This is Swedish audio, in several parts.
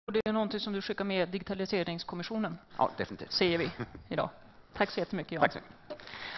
det är någonting som du skickar med digitaliseringskommissionen. Ja, definitivt. Ser vi idag. Tack så jättemycket, Jan. Tack så mycket.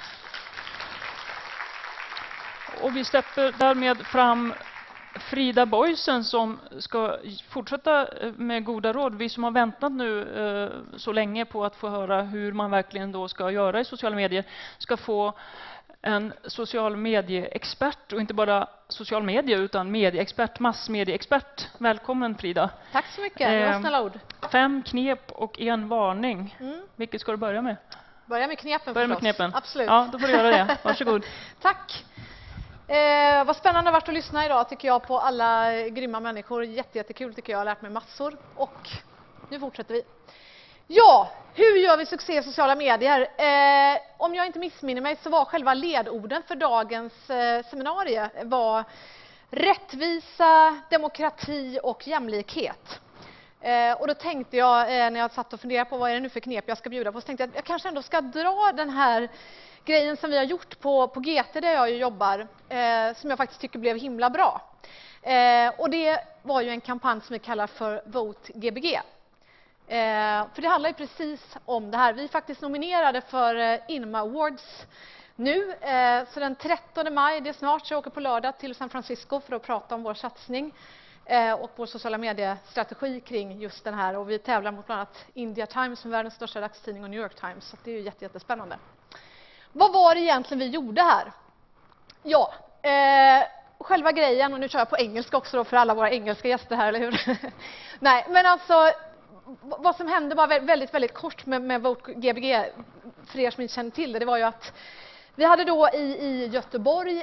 Och vi släpper därmed fram Frida Boysen som ska fortsätta med goda råd. Vi som har väntat nu så länge på att få höra hur man verkligen då ska göra i sociala medier ska få en social medieexpert, och inte bara social media utan medieexpert, massmedieexpert. Välkommen Frida. Tack så mycket, det var snälla ord. 5 knep och 1 varning. Vilket ska du börja med? Börja med knepen Börja med förstås. knepen. Absolut. Ja, då får du göra det. Varsågod. Tack. Vad spännande det har varit att lyssna idag tycker jag på alla grymma människor. Jättekul tycker jag, har lärt mig massor. Och nu fortsätter vi. Ja, hur gör vi succé i sociala medier? Om jag inte missminner mig så var själva ledorden för dagens seminarium var rättvisa, demokrati och jämlikhet. Och då tänkte jag, när jag satt och funderade på vad är det nu för knep jag ska bjuda på, så tänkte jag att jag kanske ändå ska dra den här grejen som vi har gjort på GT där jag jobbar, som jag faktiskt tycker blev himla bra. Och det var ju en kampanj som vi kallar för Vote GBG. För det handlar ju precis om det här. Vi är faktiskt nominerade för INMA Awards nu. Så den 13 maj, det är snart, så jag åker på lördag till San Francisco för att prata om vår satsning och vår sociala mediestrategi kring just den här. Och vi tävlar mot bland annat India Times som är världens största dagstidning och New York Times. Så det är ju jättespännande. Vad var det egentligen vi gjorde här? Ja, själva grejen, och nu kör jag på engelska också då för alla våra engelska gäster här, eller hur? Nej, men alltså vad som hände var väldigt kort med Vote GBG, för er som inte känner till det, det var ju att vi hade då i Göteborg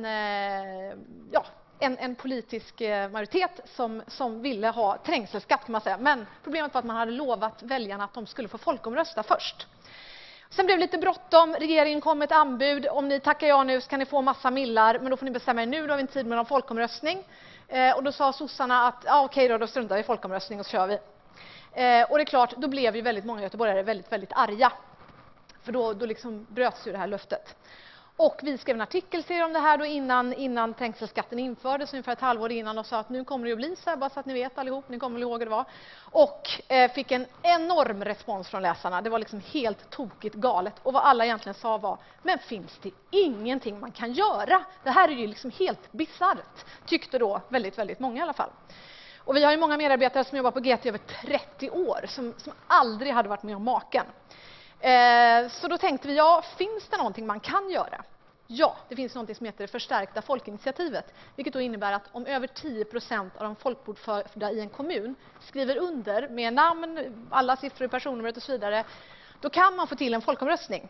en politisk majoritet som ville ha trängselskatt kan man säga, men problemet var att man hade lovat väljarna att de skulle få folkomrösta först. Sen blev det lite bråttom, regeringen kom med ett anbud, om ni tackar ja nu så kan ni få massa millar, men då får ni bestämma er nu, då har vi inte tid med någon folkomröstning. Och då sa sossarna att okej då struntar vi i folkomröstning och så kör vi. Och det är klart, då blev ju väldigt många göteborgare väldigt arga. För då liksom bröts ju det här löftet. Och vi skrev en artikelserie om det här då innan trängselskatten infördes, ungefär ett halvår innan, och sa att nu kommer det att bli så här, bara så att ni vet allihop, ni kommer ihåg hur det var. Och fick en enorm respons från läsarna. Det var liksom helt tokigt galet. Och vad alla egentligen sa var, men finns det ingenting man kan göra? Det här är ju liksom helt bisarrt, tyckte då väldigt många i alla fall. Och vi har ju många medarbetare som jobbar på GT över 30 år som aldrig hade varit med om maken. Så då tänkte vi, ja, finns det någonting man kan göra? Ja, det finns någonting som heter det förstärkta folkinitiativet, vilket då innebär att om över 10% av de folkbokförda i en kommun skriver under med namn, alla siffror i personnumret och så vidare, då kan man få till en folkomröstning.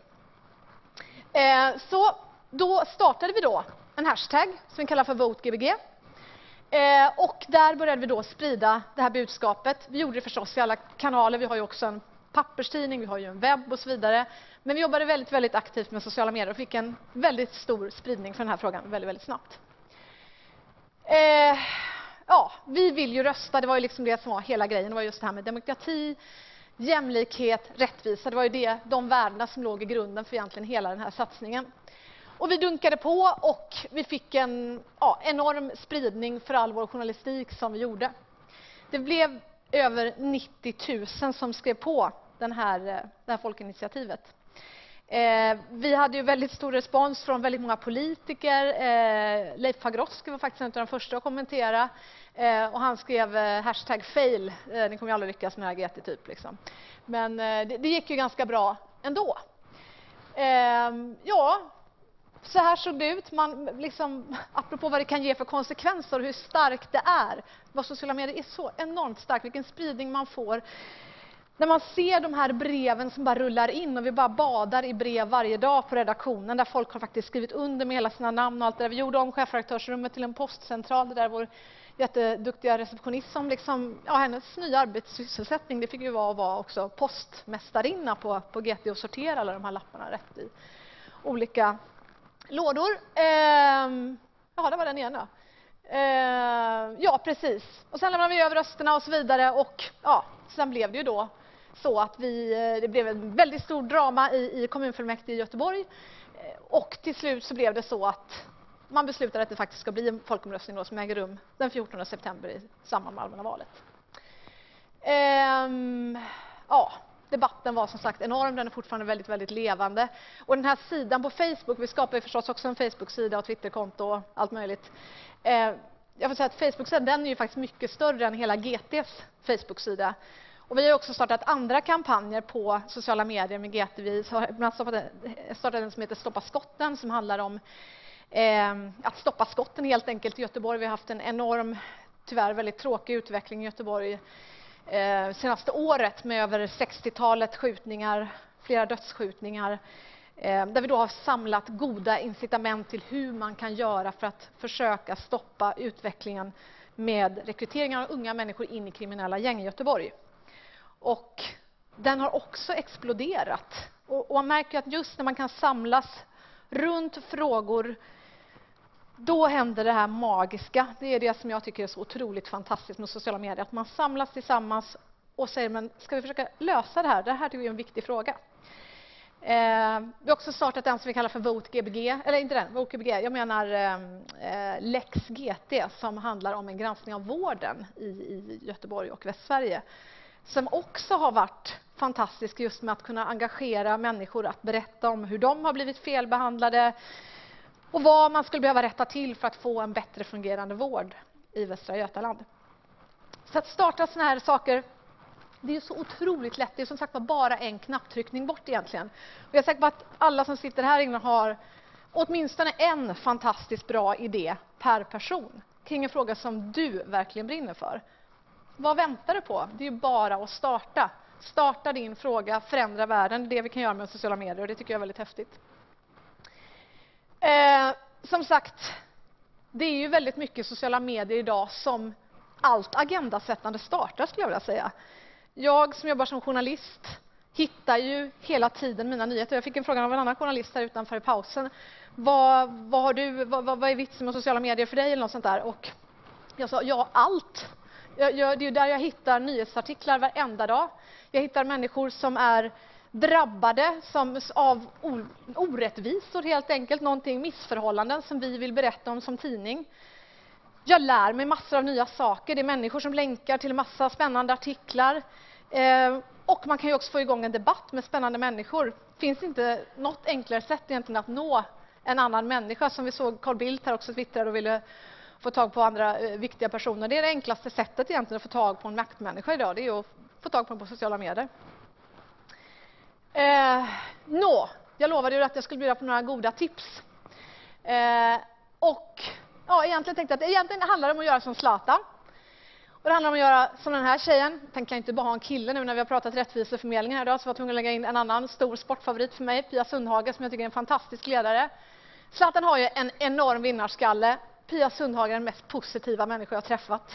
Så då startade vi då en hashtag som vi kallar för VoteGBG. Och där började vi då sprida det här budskapet. Vi gjorde det förstås i alla kanaler. Vi har ju också en papperstidning, vi har ju en webb och så vidare. Men vi jobbade väldigt aktivt med sociala medier och fick en väldigt stor spridning för den här frågan väldigt snabbt. Ja, vi vill ju rösta. Det var ju liksom det som var hela grejen. Det var just det här med demokrati, jämlikhet, rättvisa. Det var ju de värdena som låg i grunden för egentligen hela den här satsningen. Och vi dunkade på och vi fick en enorm spridning för all vår journalistik som vi gjorde. Det blev över 90 000 som skrev på det här folkinitiativet. Vi hade ju väldigt stor respons från väldigt många politiker. Leif Pagrotsky var faktiskt en av de första att kommentera. Och han skrev hashtag fail. Ni kommer ju aldrig lyckas med det här GT typ. Liksom. Men det gick ju ganska bra ändå. Ja, så här såg det ut. Man liksom, apropå vad det kan ge för konsekvenser och hur starkt det är. Vad sociala medier är så enormt starkt. Vilken spridning man får. När man ser de här breven som bara rullar in och vi bara badar i brev varje dag på redaktionen där folk har faktiskt skrivit under med hela sina namn och allt det där. Vi gjorde om chefredaktörsrummet till en postcentral, det där vår jätteduktiga receptionist som liksom, hennes nya arbetssysselsättning, det fick ju vara också postmästarinna på GT och sortera alla de här lapparna rätt i olika lådor. Ja, det var den ena. Ja, precis. Och sen lämnade vi över rösterna och så vidare och sen blev det ju då så att det blev en väldigt stor drama i kommunfullmäktige i Göteborg och till slut så blev det så att man beslutade att det faktiskt ska bli en folkomröstning då, som äger rum den 14 september i samband med allmänna valet. Ja, debatten var som sagt enorm, den är fortfarande väldigt, väldigt levande. Och den här sidan på Facebook, vi skapar ju förstås också en Facebook-sida och Twitterkonto och allt möjligt. Jag får säga att Facebook-sidan, den är ju faktiskt mycket större än hela GTs Facebook-sida. Och vi har också startat andra kampanjer på sociala medier med GT. Vi har startat en som heter Stoppa skotten, som handlar om att stoppa skotten helt enkelt i Göteborg. Vi har haft en enorm, tyvärr väldigt tråkig utveckling i Göteborg senaste året med över 60-talet skjutningar, flera dödsskjutningar. Där vi då har samlat goda incitament till hur man kan göra för att försöka stoppa utvecklingen med rekrytering av unga människor in i kriminella gäng i Göteborg. Och den har också exploderat. Och man märker att just när man kan samlas runt frågor, då händer det här magiska. Det är det som jag tycker är så otroligt fantastiskt med sociala medier. Att man samlas tillsammans och säger, men ska vi försöka lösa det här? Det här tycker jag är en viktig fråga. Vi har också startat den som vi kallar för Vote GBG. Eller inte den, Vote GBG. Jag menar Lex GT, som handlar om en granskning av vården i Göteborg och Västsverige. Som också har varit fantastisk just med att kunna engagera människor att berätta om hur de har blivit felbehandlade och vad man skulle behöva rätta till för att få en bättre fungerande vård i Västra Götaland. Så att starta såna här saker, det är så otroligt lätt. Det är som sagt bara en knapptryckning bort egentligen. Och jag är säker på att alla som sitter här inne har åtminstone en fantastiskt bra idé per person kring en fråga som du verkligen brinner för. Vad väntar du på? Det är ju bara att starta. Starta din fråga, förändra världen. Det är det vi kan göra med sociala medier, och det tycker jag är väldigt häftigt. Som sagt, det är ju väldigt mycket sociala medier idag som allt agendasättande startar, skulle jag vilja säga. Jag som jobbar som journalist hittar ju hela tiden mina nyheter. Jag fick en fråga av en annan journalist här utanför i pausen. Vad är vitsen med sociala medier för dig eller något sånt där? Och jag sa, ja, allt. Det är ju där jag hittar nyhetsartiklar varenda dag. Jag hittar människor som är drabbade av orättvisor helt enkelt. Någonting, missförhållanden som vi vill berätta om som tidning. Jag lär mig massor av nya saker. Det är människor som länkar till massa spännande artiklar. Och man kan ju också få igång en debatt med spännande människor. Det finns inte något enklare sätt egentligen att nå en annan människa. Som vi såg Carl Bildt här också twittrade och ville få tag på andra viktiga personer. Det är det enklaste sättet egentligen att få tag på en maktmänniska idag. Det är att få tag på den på sociala medier. Jag lovade ju att jag skulle bjuda på några goda tips. Egentligen tänkte jag att egentligen handlar det om att göra som Zlatan. Och det handlar om att göra som den här tjejen. Tänker jag inte bara ha en kille nu när vi har pratat rättviseförmedling här idag, så var jag tvungen att lägga in en annan stor sportfavorit för mig, Pia Sundhage, som jag tycker är en fantastisk ledare. Zlatan har ju en enorm vinnarskalle. Pia Sundhage är den mest positiva människa jag har träffat.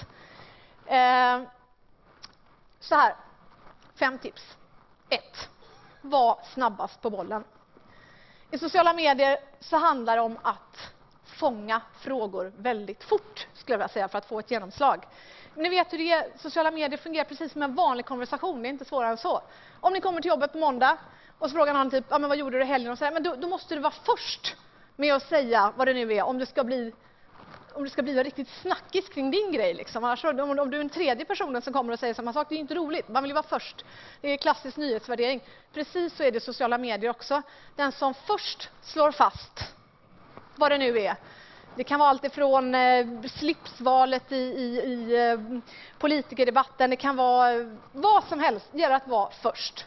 Så här, 5 tips. 1. Var snabbast på bollen. I sociala medier så handlar det om att fånga frågor väldigt fort, skulle jag vilja säga, för att få ett genomslag. Men ni vet hur det är, sociala medier fungerar precis som en vanlig konversation, det är inte svårare än så. Om ni kommer till jobbet på måndag och så frågar någon typ, men vad gjorde du i helgen? Och så här, men då måste du vara först med att säga vad det nu är, om du ska bli riktigt snackis kring din grej. Liksom. Annars, om du är en tredje personen som kommer och säger samma sak, det är inte roligt. Man vill ju vara först. Det är klassisk nyhetsvärdering. Precis så är det i sociala medier också. Den som först slår fast vad det nu är. Det kan vara allt ifrån slipsvalet i politikerdebatten. Det kan vara vad som helst. Det gäller att vara först.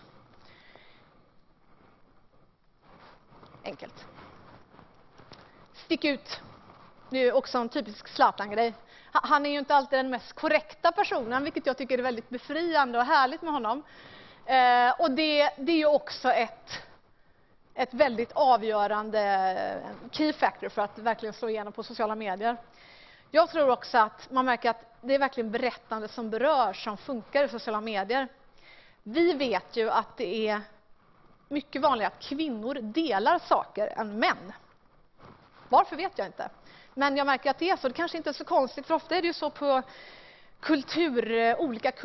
Enkelt. Stick ut. Det är också en typisk Zlatan-grej. Han är ju inte alltid den mest korrekta personen, vilket jag tycker är väldigt befriande och härligt med honom. Och det är ju också ett väldigt avgörande key factor för att verkligen slå igenom på sociala medier. Jag tror också att man märker att det är verkligen berättande som berör, som funkar i sociala medier. Vi vet ju att det är mycket vanligare att kvinnor delar saker än män. Varför vet jag inte. Men jag märker att det är så. Det kanske inte är så konstigt, för ofta är det ju så på olika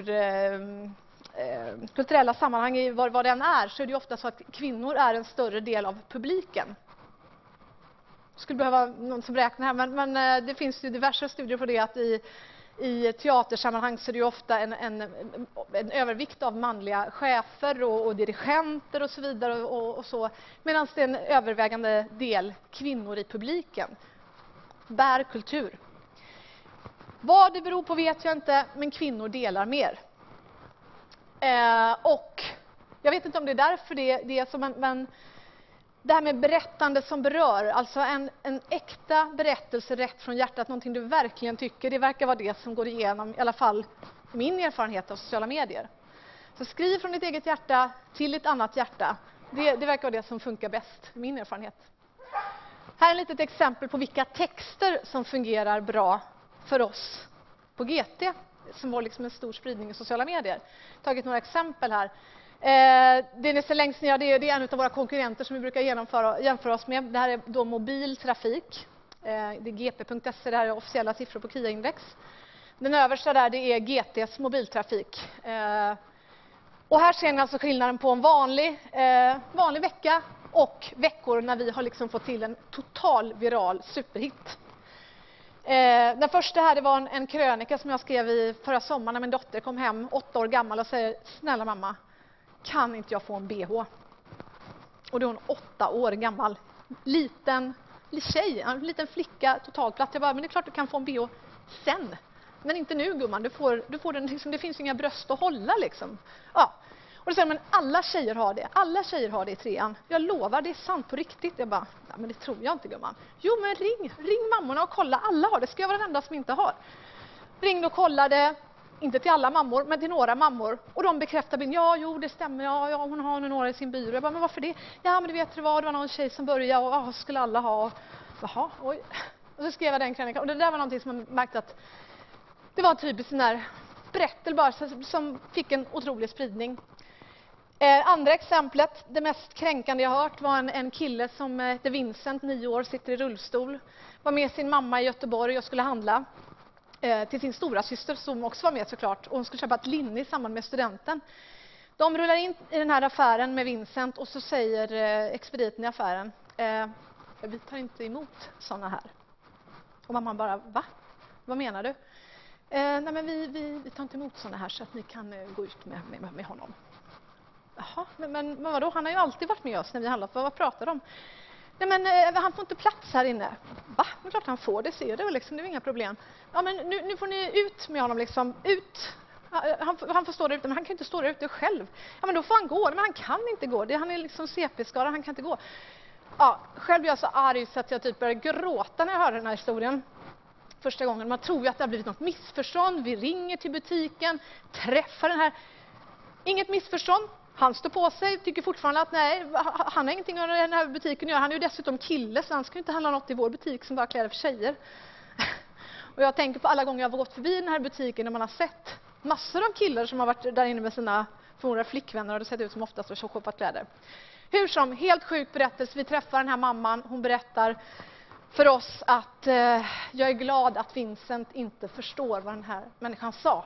kulturella sammanhang i vad den är, så är det ju ofta så att kvinnor är en större del av publiken. Jag skulle behöva någon som räknar här, men det finns ju diverse studier på det, att i I teatersammanhang så är det ju ofta en övervikt av manliga chefer och dirigenter och så vidare och så. Medan det är en övervägande del kvinnor i publiken. Bär kultur. Vad det beror på vet jag inte, men kvinnor delar mer. Och jag vet inte om det är därför det är så, men det här med berättande som berör, alltså en äkta berättelse rätt från hjärtat, någonting du verkligen tycker, det verkar vara det som går igenom, i alla fall min erfarenhet av sociala medier. Så skriv från ditt eget hjärta till ett annat hjärta, det verkar vara det som funkar bäst, min erfarenhet. Här är ett litet exempel på vilka texter som fungerar bra för oss på GT, som var liksom en stor spridning i sociala medier. Tagit några exempel här. Det ni ser längst ner, det är en av våra konkurrenter som vi brukar jämföra oss med. Det här är då mobil trafik. Det är gp.se, det här är officiella siffror på KIA-index. Den översta där, det är GTs mobiltrafik. Och här ser ni alltså skillnaden på en vanlig vecka och veckor när vi har liksom fått till en total viral superhit. Den första här, det var en krönika som jag skrev i förra sommaren när min dotter kom hem, 8 år gammal, och säger: snälla mamma, kan inte jag få en BH? Och då är hon 8 år gammal. Liten tjej, en liten flicka, totalt platt. Jag bara, men det är klart du kan få en BH sen. Men inte nu gumman, du får den liksom, det finns inga bröst att hålla liksom. Ja. Och då säger men alla tjejer har det. Alla tjejer har det i 3:an. Jag lovar, det är sant på riktigt. Jag bara, nej, men det tror jag inte gumman. Jo men ring mammorna och kolla, alla har det. Ska jag vara den enda som inte har? Ringde och kollade, inte till alla mammor, men till några mammor. Och de bekräftade, ja jo det stämmer, ja hon har nu några i sin byrå. Jag bara, men varför det? Ja men du vet det var någon tjej som började och skulle alla ha. Jaha, oj. Och så skrev jag den krönikan. Och det där var någonting som man märkte att det var typiskt sån där berättelse bara som fick en otrolig spridning. Andra exemplet, det mest kränkande jag hört, var en kille som heter Vincent, 9 år, sitter i rullstol. Var med sin mamma i Göteborg och skulle handla till sin stora syster som också var med såklart. Och hon skulle köpa ett linne i samband med studenten. De rullar in i den här affären med Vincent och så säger expediten i affären: vi tar inte emot såna här. Och mamman bara, va? Vad menar du? Nej men vi tar inte emot såna här så att ni kan gå ut med honom. Jaha, men vadå? Han har ju alltid varit med oss när vi handlat. Vad pratar de om? Nej men han får inte plats här inne. Va? Men klart han får, det ser du liksom, det är inga problem. Ja men nu får ni ut med honom liksom, ut. Han får stå där ute, men han kan inte stå där ute själv. Ja men då får han gå, men han kan inte gå. Han är liksom CP-skadad, han kan inte gå. Ja, själv är jag så arg så att jag typ började gråta när jag hörde den här historien. Första gången. Man tror ju att det har blivit något missförstånd. Vi ringer till butiken, träffar den här. Inget missförstånd. Han står på sig, tycker fortfarande att nej, han har ingenting med den här butiken att göra. Han är ju dessutom kille, så han ska inte handla något i vår butik som bara kläder för tjejer. Och jag tänker på alla gånger jag har gått förbi den här butiken när man har sett massor av killar som har varit där inne med sina förmodliga flickvänner, och det sett ut som oftast att shoppat kläder. Hur som, helt sjuk berättelse. Vi träffar den här mamman, hon berättar för oss att jag är glad att Vincent inte förstår vad den här människan sa.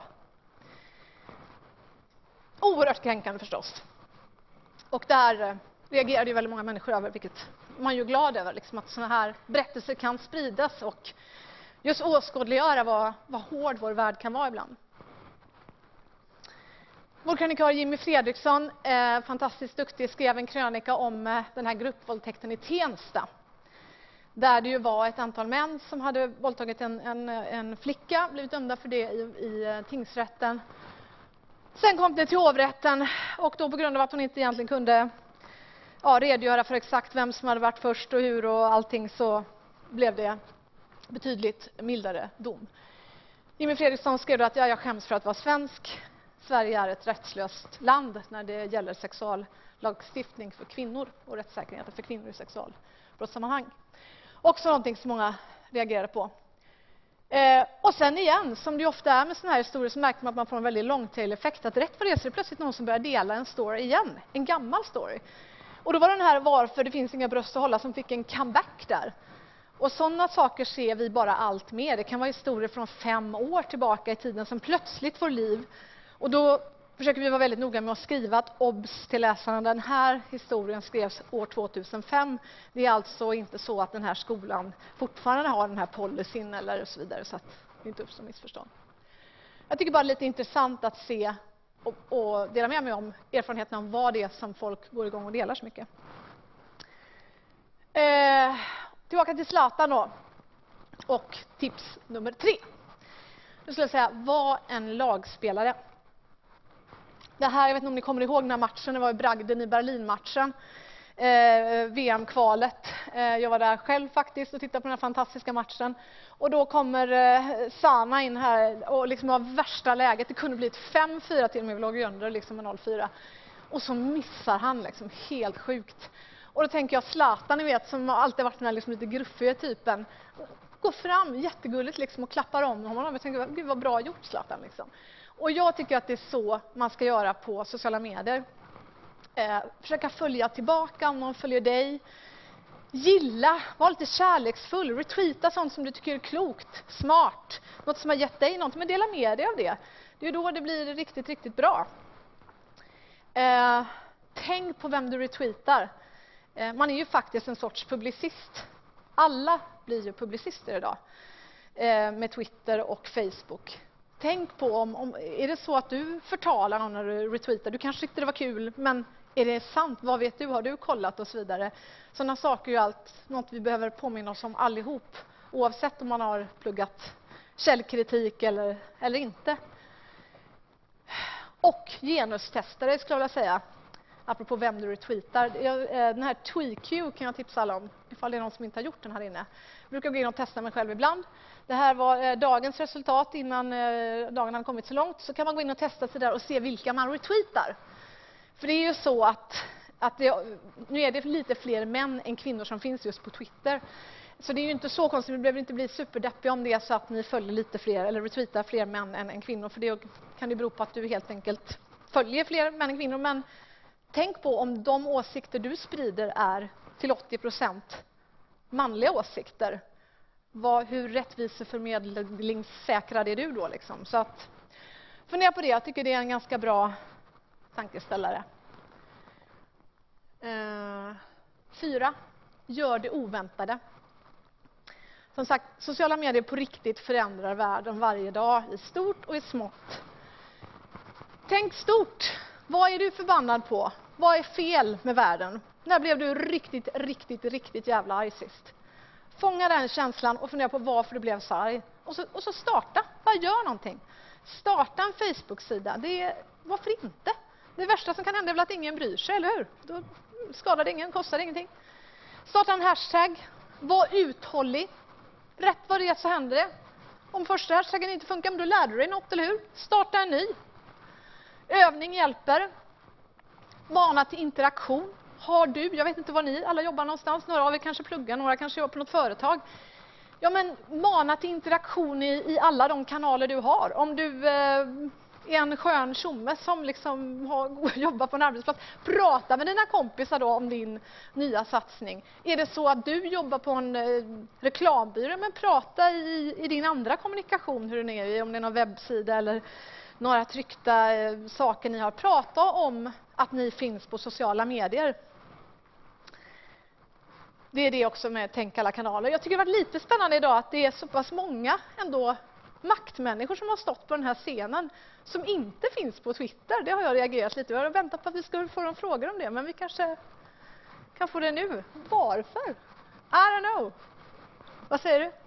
Oerhört kränkande förstås. Och där reagerade ju väldigt många människor över, vilket man är ju glad över, liksom, att såna här berättelser kan spridas och just åskådliggöra vad hård vår värld kan vara ibland. Vår krönikör Jimmy Fredriksson, fantastiskt duktig, skrev en krönika om den här gruppvåldtäkten i Tensta. Där det ju var ett antal män som hade våldtagit en flicka, blivit dömda för det i tingsrätten. Sen kom det till hovrätten, och då på grund av att hon inte egentligen kunde redogöra för exakt vem som hade varit först och hur och allting, så blev det betydligt mildare dom. Jimmy Fredriksson skrev då att jag skäms för att vara svensk. Sverige är ett rättslöst land när det gäller sexuallagstiftning för kvinnor och rättssäkerheten för kvinnor i sexualbrottssammanhang. Också någonting som många reagerade på. Och sen igen, som det ofta är med såna här historier, så märker man att man får en väldigt långtail-effekt. Att rätt för det så är det plötsligt någon som börjar dela en story igen. En gammal story. Och då var den här varför det finns inga bröst att hålla som fick en comeback där. Och sådana saker ser vi bara allt mer. Det kan vara historier från 5 år tillbaka i tiden som plötsligt får liv. Och då försöker vi vara väldigt noga med att skriva att obs till läsarna. Den här historien skrevs år 2005. Det är alltså inte så att den här skolan fortfarande har den här policyn eller så vidare, så att det inte uppstår missförstånd. Jag tycker bara det är lite intressant att se och dela med mig om erfarenheten om vad det är som folk går igång och delar så mycket. Tillbaka till Zlatan då. Och tips nummer 3. Nu skulle jag säga, var en lagspelare. Det här, jag vet inte om ni kommer ihåg den här matchen, det var i Bragden i Berlin-matchen. VM-kvalet. Jag var där själv faktiskt och tittade på den här fantastiska matchen. Och då kommer Sana in här och liksom har värsta läget. Det kunde bli ett 5-4 till och med, vi låg under liksom med 0-4. Och så missar han liksom, helt sjukt. Och då tänker jag Zlatan, ni vet, som har alltid varit den här liksom lite gruffiga typen. Går fram jättegulligt liksom och klappar om honom. Jag tänker, gud vad bra gjort Zlatan liksom. Och jag tycker att det är så man ska göra på sociala medier. Försöka följa tillbaka om någon följer dig. Gilla, var lite kärleksfull. Retweeta sånt som du tycker är klokt, smart. Något som har gett dig något, men dela med dig av det. Det är då det blir riktigt, riktigt bra. Tänk på vem du retweetar. Man är ju faktiskt en sorts publicist. Alla blir ju publicister idag. Med Twitter och Facebook. Tänk på om är det så att du förtalar någon när du retweetar. Du kanske tyckte det var kul, men är det sant? Vad vet du? Har du kollat och så vidare? Sådana saker är ju något vi behöver påminna oss om allihop. Oavsett om man har pluggat källkritik eller inte. Och genustestare skulle jag vilja säga. Apropå vem du retweetar. Den här TweetQ kan jag tipsa alla om. Ifall det är någon som inte har gjort den här inne. Jag brukar gå in och testa mig själv ibland. Det här var dagens resultat innan dagen hade kommit så långt. Så kan man gå in och testa sig där och se vilka man retweetar. För det är ju så att nu är det lite fler män än kvinnor som finns just på Twitter. Så det är ju inte så konstigt, vi behöver inte bli superdeppiga om det är så att ni följer lite fler eller retweetar fler män än kvinnor. För det kan det bero på att du helt enkelt följer fler män än kvinnor. Men tänk på om de åsikter du sprider är till 80% manliga åsikter. Hur rättviseförmedlingssäkrad är du då liksom? Så att fundera på det, jag tycker det är en ganska bra tankeställare. 4. Gör det oväntade. Som sagt, sociala medier på riktigt förändrar världen varje dag i stort och i smått. Tänk stort. Vad är du förbannad på? Vad är fel med världen? När blev du riktigt jävla arg sist? Fånga den känslan och fundera på varför du blev så arg. Och så starta. Bara gör någonting. Starta en Facebook-sida. Varför inte? Det värsta som kan hända är väl att ingen bryr sig, eller hur? Då skadar det ingen, kostar det ingenting. Starta en hashtag. Var uthållig. Rätt vad det är så händer det. Om första hashtaggen inte funkar, men då lär du dig något, eller hur? Starta en ny. Övning hjälper. Mana till interaktion. Har du, jag vet inte var ni alla jobbar någonstans, några av er kanske pluggar, några kanske jobbar på något företag. Ja, men mana till interaktion i alla de kanaler du har. Om du är en skön tjomme som liksom jobbar på en arbetsplats, prata med dina kompisar då om din nya satsning. Är det så att du jobbar på en reklambyrå, men prata i din andra kommunikation hur den är, om det är någon webbsida eller några tryckta saker ni har. Prata om att ni finns på sociala medier. Det är det också med Tänk alla kanaler. Jag tycker det har varit lite spännande idag att det är så pass många ändå maktmänniskor som har stått på den här scenen som inte finns på Twitter. Det har jag reagerat lite. Jag har väntat på att vi skulle få några frågor om det, men vi kanske kan få det nu. Varför? I don't know. Vad säger du?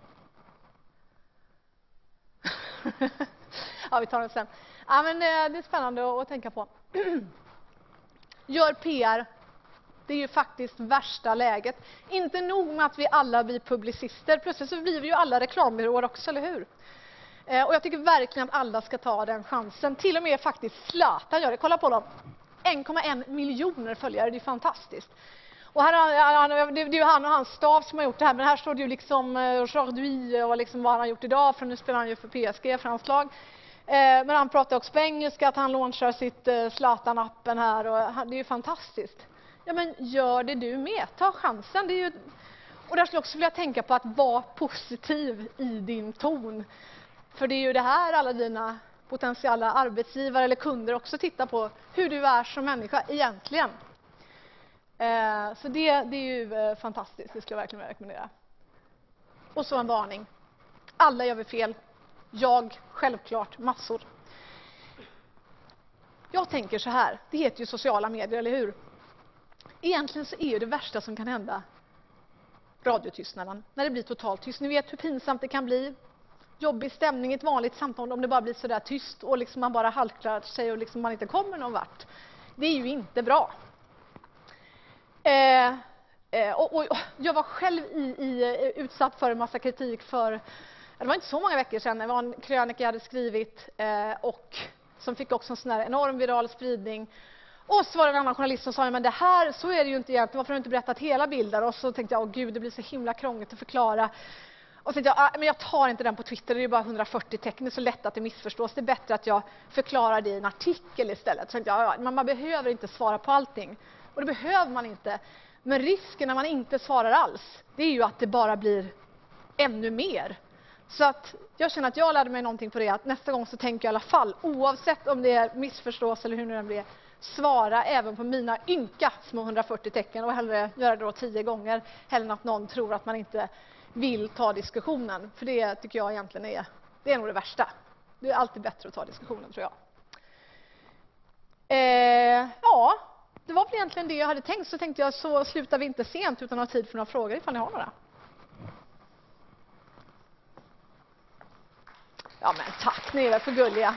Ja, vi tar det sen. Ja, men det är spännande att tänka på. Gör PR. Det är ju faktiskt värsta läget. Inte nog med att vi alla blir publicister. Plötsligt så blir vi ju alla reklambyråer också, eller hur? Och jag tycker verkligen att alla ska ta den chansen. Till och med faktiskt Zlatan gör det. Kolla på dem. 1,1 miljoner följare. Det är fantastiskt. Och här, det är ju han och hans stav som har gjort det här. Men här står det ju liksom aujourd'hui och liksom vad han har gjort idag. För nu spelar han ju för PSG, franskt lag. Men han pratar också på engelska, att han launchar sitt Zlatan-appen här. Och det är ju fantastiskt. Ja, men gör det du med. Ta chansen. Det är ju... Och där skulle jag också vilja tänka på att vara positiv i din ton. För det är ju det här alla dina potentiella arbetsgivare eller kunder också tittar på. Hur du är som människa egentligen. Så det är ju fantastiskt. Det skulle jag verkligen rekommendera. Och så en varning. Alla gör vi fel. Jag självklart massor. Jag tänker så här, det heter ju sociala medier, eller hur? Egentligen så är det värsta som kan hända radiotystnaden, när det blir totalt tyst. Ni vet hur pinsamt det kan bli. Jobbig stämning i ett vanligt samtal om det bara blir så där tyst och liksom man bara halkar sig och liksom man inte kommer någon vart. Det är ju inte bra. Och jag var själv utsatt för en massa kritik för, det var inte så många veckor sedan, det var en krönika jag hade skrivit och som fick också en sån här enorm viral spridning. Och så var det en annan journalist som sa, men det här, så är det ju inte egentligen, varför har du inte berättat hela bilden? Och så tänkte jag, åh gud, det blir så himla krångligt att förklara. Och så tänkte jag, men jag tar inte den på Twitter, det är ju bara 140 tecken, det är så lätt att det missförstås. Det är bättre att jag förklarar det i en artikel istället. Så tänkte jag, man behöver inte svara på allting. Och det behöver man inte. Men risken när man inte svarar alls, det är ju att det bara blir ännu mer. Så att jag känner att jag lärde mig någonting på det, att nästa gång så tänker jag i alla fall, oavsett om det är missförstås eller hur det blir, svara även på mina ynka små 140 tecken och hellre göra det då 10 gånger, hellre än att någon tror att man inte vill ta diskussionen. För det tycker jag egentligen det är nog det värsta. Det är alltid bättre att ta diskussionen, tror jag. Ja, det var väl egentligen det jag hade tänkt. Så tänkte jag, så slutar vi inte sent utan har tid för några frågor ifall ni har några. Ja men tack, ni är för gulliga.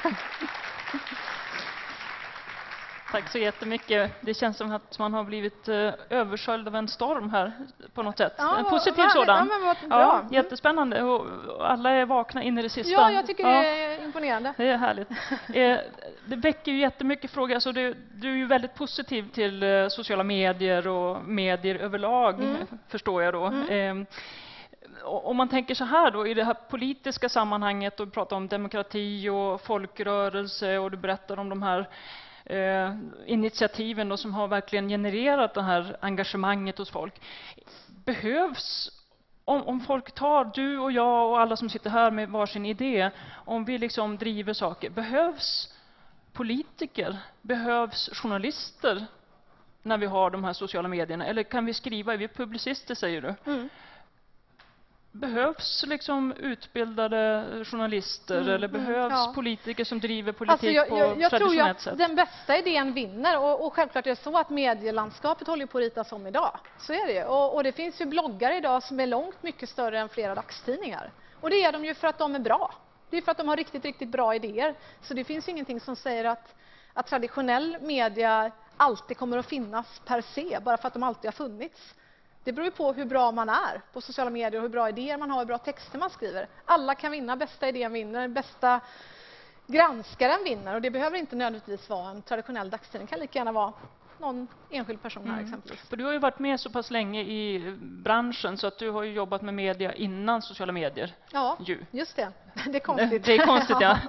Tack så jättemycket. Det känns som att man har blivit översköljd av en storm här på något sätt. Ja, en positiv vad sådan. Ja, men bra. Jättespännande. Och alla är vakna in i det sista. Ja, jag tycker det är imponerande. Det är härligt. Det väcker ju jättemycket frågor. Alltså du är ju väldigt positiv till sociala medier och medier överlag, förstår jag då. Om man tänker så här då, i det här politiska sammanhanget, och pratar om demokrati och folkrörelse, och du berättar om de här initiativen då, som har verkligen genererat det här engagemanget hos folk. Behövs, om folk tar, du och jag och alla som sitter här med varsin idé, om vi liksom driver saker, behövs politiker, behövs journalister när vi har de här sociala medierna, eller kan vi skriva, är vi publicister säger du? Behövs liksom utbildade journalister eller behövs politiker som driver politik på jag traditionellt sätt? Jag tror att den bästa idén vinner, och självklart är det så att medielandskapet håller på att ritas om idag. Så är det. Och det finns ju bloggare idag som är långt mycket större än flera dagstidningar. Och det är de ju för att de är bra. Det är för att de har riktigt, riktigt bra idéer. Så det finns ingenting som säger att traditionell media alltid kommer att finnas per se, bara för att de alltid har funnits. Det beror ju på hur bra man är på sociala medier och hur bra idéer man har, hur bra texter man skriver. Alla kan vinna, bästa idén vinner, bästa granskaren vinner. Och det behöver inte nödvändigtvis vara en traditionell dagstidning. Det kan lika gärna vara någon enskild person här exempelvis. För du har ju varit med så pass länge i branschen så att du har ju jobbat med media innan sociala medier. Ja, just det. Det är konstigt. Det är konstigt, ja.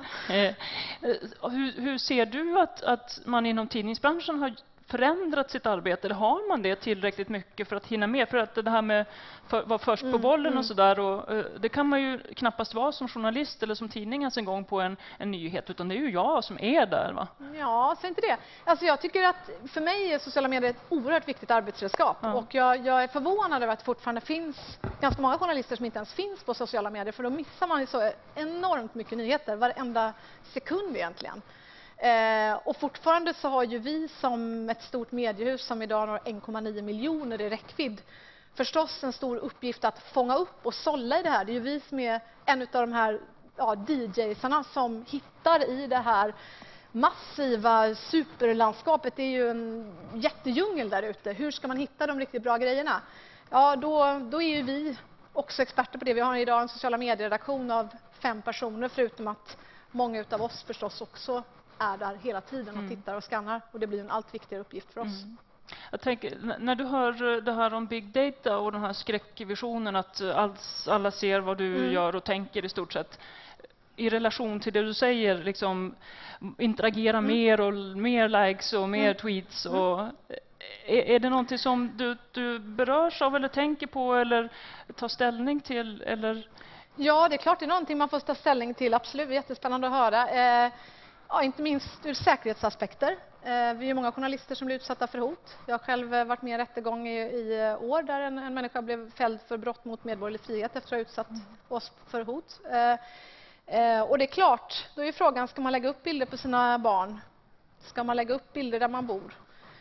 Hur ser du att man inom tidningsbranschen har förändrat sitt arbete, eller har man det tillräckligt mycket för att hinna med? För att det här med att vara först på bollen och sådär, och det kan man ju knappast vara som journalist eller som tidning ens en gång på en nyhet, utan det är ju jag som är där, va? Ja, så inte det. Alltså jag tycker att för mig är sociala medier ett oerhört viktigt arbetsredskap, och jag är förvånad över att det fortfarande finns ganska många journalister som inte ens finns på sociala medier, för då missar man ju så enormt mycket nyheter varenda sekund egentligen. Och fortfarande så har ju vi som ett stort mediehus som idag har 1,9 miljoner i räckvidd förstås en stor uppgift att fånga upp och sålla i det här. Det är ju vi som är en av de här DJsarna som hittar i det här massiva superlandskapet. Det är ju en jättedjungel där ute. Hur ska man hitta de riktigt bra grejerna? Ja, då är ju vi också experter på det. Vi har idag en sociala medieredaktion av 5 personer, förutom att många av oss förstås också är där hela tiden och tittar och skannar, och det blir en allt viktigare uppgift för oss. Jag tänker, när du hör det här om big data och den här skräckvisionen att alla ser vad du gör och tänker i stort sett, i relation till det du säger, liksom interagera mer och mer likes och mer tweets, och är det någonting som du berörs av eller tänker på eller tar ställning till, eller? Ja, det är klart, det är någonting man får ta ställning till, absolut, jättespännande att höra. Ja, inte minst ur säkerhetsaspekter. Vi är många journalister som blir utsatta för hot. Jag har själv varit med i en rättegång i år där en människa blev fälld för brott mot medborgerlig frihet efter att ha utsatt oss för hot. Och det är klart, då är frågan, ska man lägga upp bilder på sina barn Ska man lägga upp bilder där man bor?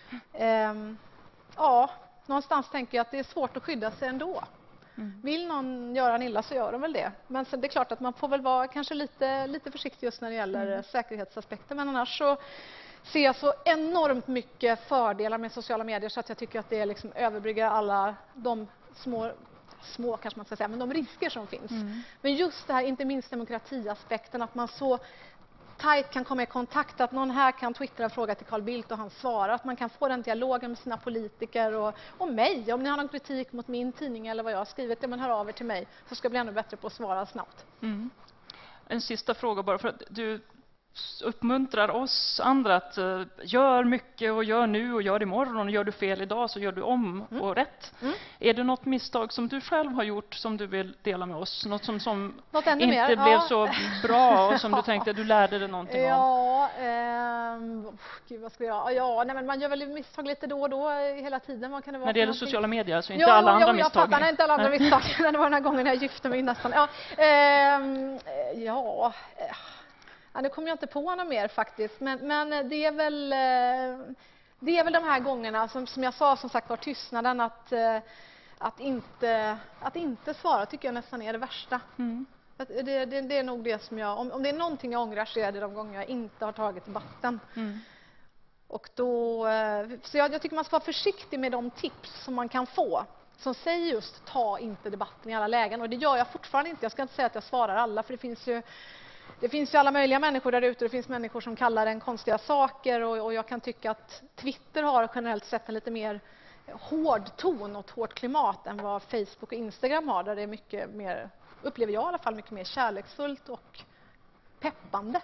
Ja, någonstans tänker jag att det är svårt att skydda sig ändå. Vill någon göra en illa så gör de väl det. Men sen det är klart att man får väl vara kanske lite försiktig just när det gäller säkerhetsaspekter. Men annars så ser jag så enormt mycket fördelar med sociala medier så att jag tycker att det liksom överbryggar alla de små kanske man ska säga, men de risker som finns. Men just det här, inte minst demokratiaspekten, att man så tajt kan komma i kontakt, att någon här kan twittra en fråga till Carl Bildt och han svarar, att man kan få den dialogen med sina politiker och mig. Om ni har någon kritik mot min tidning eller vad jag har skrivit, ja, men hör av er till mig så ska jag bli ännu bättre på att svara snabbt. En sista fråga bara, för att du uppmuntrar oss andra att gör mycket och gör nu och gör imorgon, och gör du fel idag så gör du om och rätt. Är det något misstag som du själv har gjort som du vill dela med oss? Något som inte blev så bra och som du tänkte du lärde dig någonting om? Gud, vad ska jag göra? Nej, men man gör väl misstag lite då och då hela tiden. Vad kan det vara? När det gäller sociala medier, så inte alla andra misstag. Jag fattar, inte alla andra misstag. Det var den här gången jag gifte mig nästan. Nu kommer jag inte på något mer faktiskt, men det är väl de här gångerna som jag sa, som sagt var, tystnaden, att inte svara tycker jag nästan är det värsta. Det är nog det som om det är någonting jag ångrar så är det de gånger jag inte har tagit debatten. Och då, så jag tycker man ska vara försiktig med de tips som man kan få som säger just ta inte debatten i alla lägen, och det gör jag fortfarande inte. Jag ska inte säga att jag svarar alla, för det finns ju alla möjliga människor där ute. Det finns människor som kallar den konstiga saker, och jag kan tycka att Twitter har generellt sett en lite mer hård ton och ett hårt klimat än vad Facebook och Instagram har, där det är mycket mer, upplever jag i alla fall, mycket mer kärleksfullt och peppande.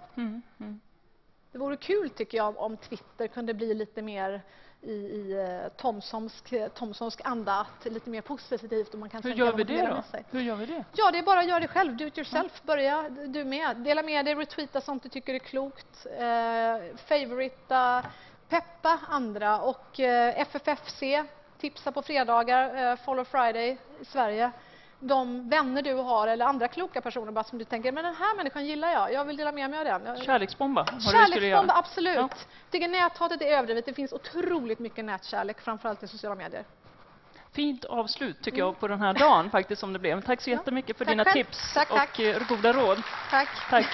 Det vore kul tycker jag om Twitter kunde bli lite mer i Thomsonsk anda, att lite mer positivt, och man kan. Hur gör vi det då? Hur gör vi det? Ja, det är bara att göra det själv. Do it yourself. Börja du med. Dela med dig, retweeta sånt du tycker är klokt. Favorita, peppa andra, och FFFC, tipsa på fredagar, Follow Friday i Sverige. De vänner du har eller andra kloka personer bara som du tänker, men den här människan gillar jag vill dela med mig av den. Kärleksbomba. Kärleksbomba, absolut. Ja. Tycker näthatet är överdrivet. Det finns otroligt mycket nätkärlek, framförallt i sociala medier. Fint avslut tycker jag på den här dagen faktiskt som det blev. Tack så jättemycket för dina tips tack. Och goda råd. Tack.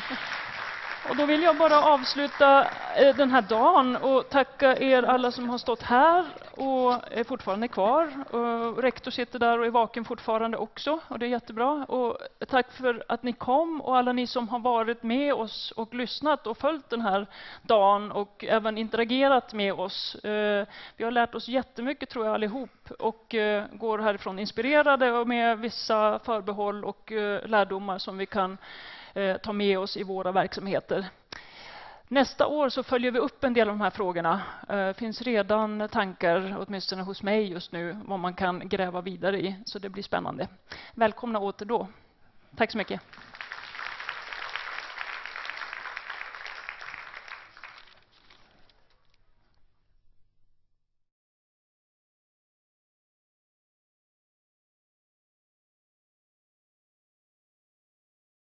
Och då vill jag bara avsluta den här dagen och tacka er alla som har stått här och är fortfarande kvar. Och rektor sitter där och är vaken fortfarande också, och det är jättebra. Och tack för att ni kom, och alla ni som har varit med oss och lyssnat och följt den här dagen och även interagerat med oss. Vi har lärt oss jättemycket tror jag allihop, och går härifrån inspirerade och med vissa förbehåll och lärdomar som vi kan ta med oss i våra verksamheter. Nästa år så följer vi upp en del av de här frågorna. Det finns redan tankar, åtminstone hos mig just nu, vad man kan gräva vidare i. Så det blir spännande. Välkomna åter då. Tack så mycket.